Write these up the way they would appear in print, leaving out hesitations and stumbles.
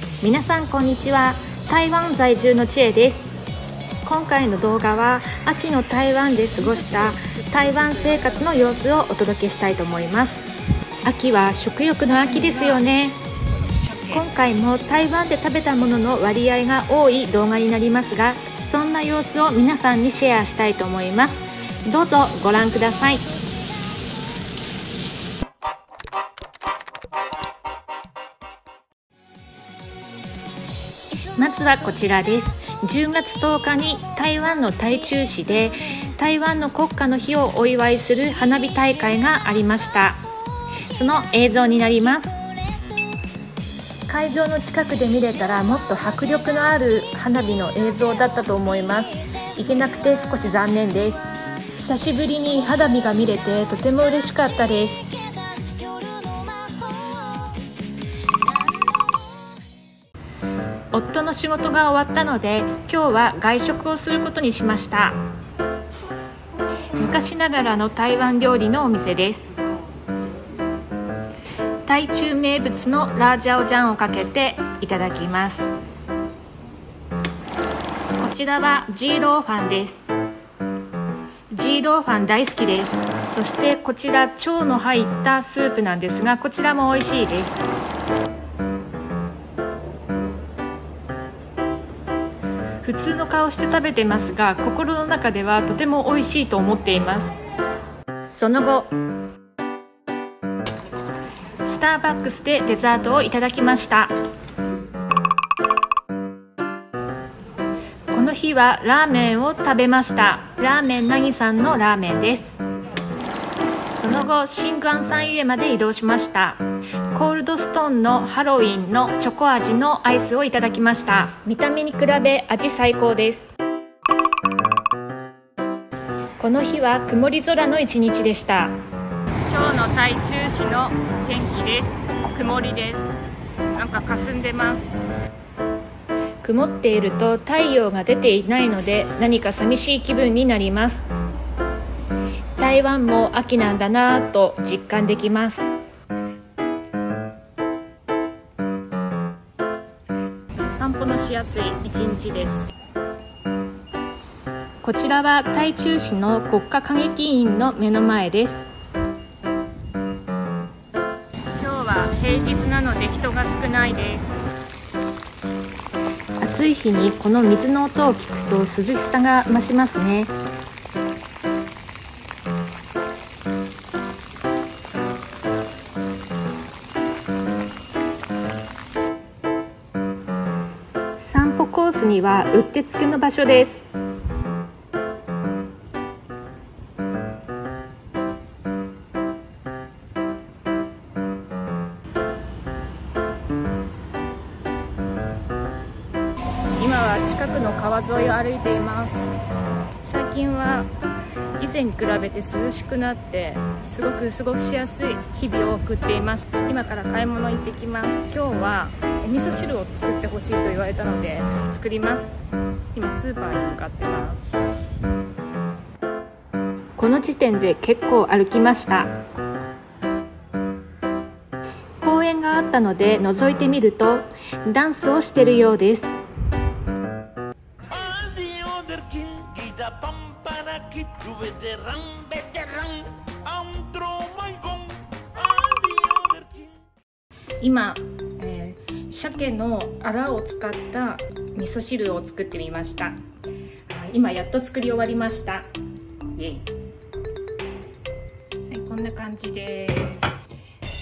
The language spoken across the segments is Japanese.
皆さんこんにちは。台湾在住のちえです。今回の動画は秋の台湾で過ごした台湾生活の様子をお届けしたいと思います。秋は食欲の秋ですよね。今回も台湾で食べたものの割合が多い動画になりますが、そんな様子を皆さんにシェアしたいと思います。どうぞご覧ください。まずはこちらです。10月10日に台湾の台中市で台湾の国家の日をお祝いする花火大会がありました。その映像になります。会場の近くで見れたらもっと迫力のある花火の映像だったと思います。行けなくて少し残念です。久しぶりに花火が見れてとても嬉しかったです。夫の仕事が終わったので今日は外食をすることにしました。昔ながらの台湾料理のお店です。台中名物のラージャオジャンをかけていただきます。こちらはジーローファンです。ジーローファン大好きです。そしてこちら腸の入ったスープなんですが、こちらも美味しいです。普通の顔して食べてますが、心の中ではとても美味しいと思っています。その後スターバックスでデザートをいただきました。この日はラーメンを食べました。ラーメンなぎさんのラーメンです。その後新元山家まで移動しました。コールドストーンのハロウィンのチョコ味のアイスをいただきました。見た目に比べ味最高です。この日は曇り空の一日でした。今日の台中市の天気です。曇りです。なんか霞んでます。曇っていると太陽が出ていないので何か寂しい気分になります。台湾も秋なんだなぁと実感できます。散歩のしやすい一日です。こちらは台中市の国家歌劇院の目の前です。今日は平日なので人が少ないです。暑い日にこの水の音を聞くと涼しさが増しますね。散歩コースにはうってつけの場所です。今は近くの川沿いを歩いています。最近は以前に比べて涼しくなってすごく過ごしやすい日々を送っています。今から買い物行ってきます。今日はお味噌汁を作ってほしいと言われたので作ります。今スーパーに向かってます。この時点で結構歩きました。公園があったので覗いてみるとダンスをしているようです。今、鮭のアラを使った味噌汁を作ってみました。今やっと作り終わりました。イエイ。はい、こんな感じです。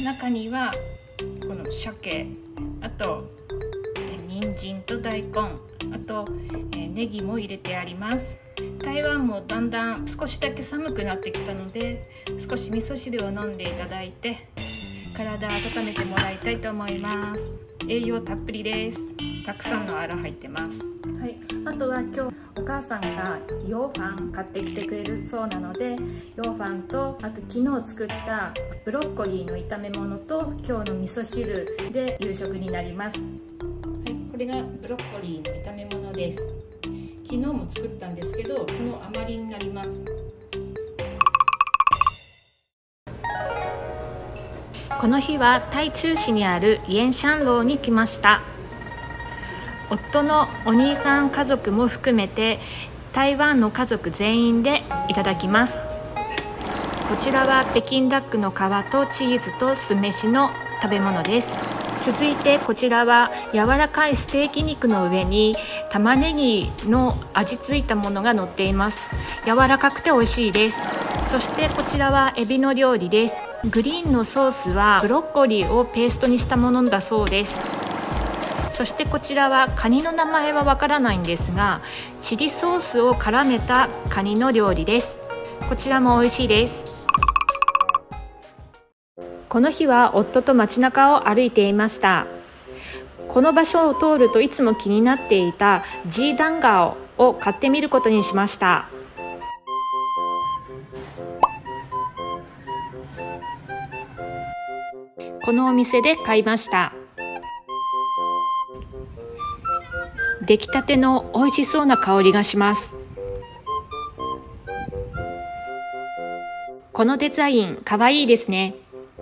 中にはこの鮭、あと人参と大根、あとネギも入れてあります。台湾もだんだん少しだけ寒くなってきたので、少し味噌汁を飲んでいただいて体を温めてもらいたいと思います。栄養たっぷりです。たくさんのアラ入ってます。はい、あとは今日お母さんがヨーファン買ってきてくれるそうなので、ヨーファンとあと昨日作ったブロッコリーの炒め物と今日の味噌汁で夕食になります。はい、これがブロッコリーの炒め物です。昨日も作ったんですけど、その余りになります。この日は台中市にあるイエンシャンローに来ました。 夫のお兄さん家族も含めて台湾の家族全員でいただきます。こちらは北京ダックの皮とチーズと酢飯の食べ物です。続いてこちらは柔らかいステーキ肉の上に玉ねぎの味付いたものが乗っています。柔らかくて美味しいです。そしてこちらはエビの料理です。グリーンのソースはブロッコリーをペーストにしたものだそうです。そしてこちらはカニの名前はわからないんですが、チリソースを絡めたカニの料理です。こちらも美味しいです。この日は夫と街中を歩いていました。この場所を通るといつも気になっていたジーダンガオを買ってみることにしました。このお店で買いました。出来たての美味しそうな香りがします。このデザインかわいいですね。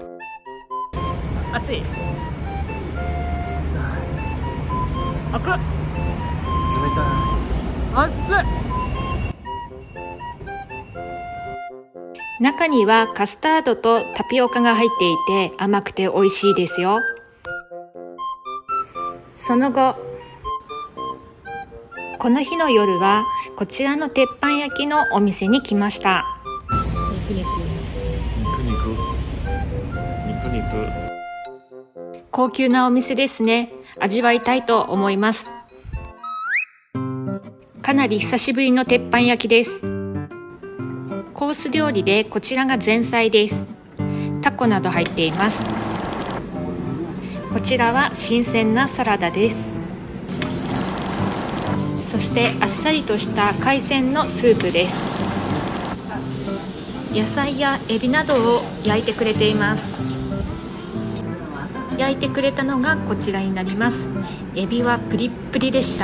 熱い。熱っ。 冷たい。 熱っ。中にはカスタードとタピオカが入っていて甘くて美味しいですよ。その後、この日の夜はこちらの鉄板焼きのお店に来ました。高級なお店ですね。味わいたいと思います。かなり久しぶりの鉄板焼きです。コース料理でこちらが前菜です。タコなど入っています。こちらは新鮮なサラダです。そしてあっさりとした海鮮のスープです。野菜やエビなどを焼いてくれています。焼いてくれたのがこちらになります。エビはプリップリでした。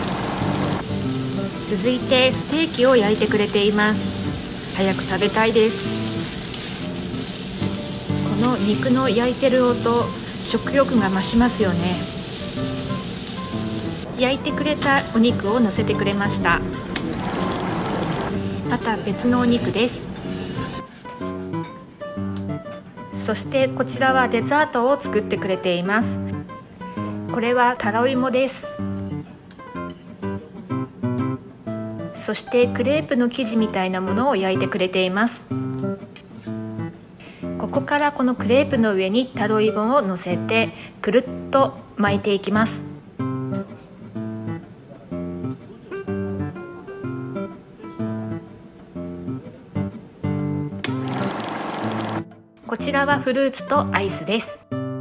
続いてステーキを焼いてくれています。早く食べたいです。この肉の焼いてる音、食欲が増しますよね。焼いてくれたお肉を乗せてくれました。また別のお肉です。そしてこちらはデザートを作ってくれています。これはタロイモです。そしてクレープの生地みたいなものを焼いてくれています。ここからこのクレープの上にタロイモを乗せてくるっと巻いていきます。こちらはフルーツとアイスです。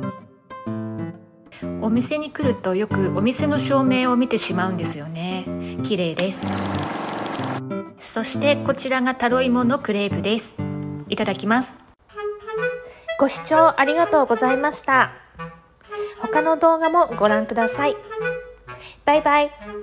お店に来るとよくお店の照明を見てしまうんですよね。綺麗です。そしてこちらがタロイモのクレープです。いただきます。ご視聴ありがとうございました。他の動画もご覧ください。バイバイ。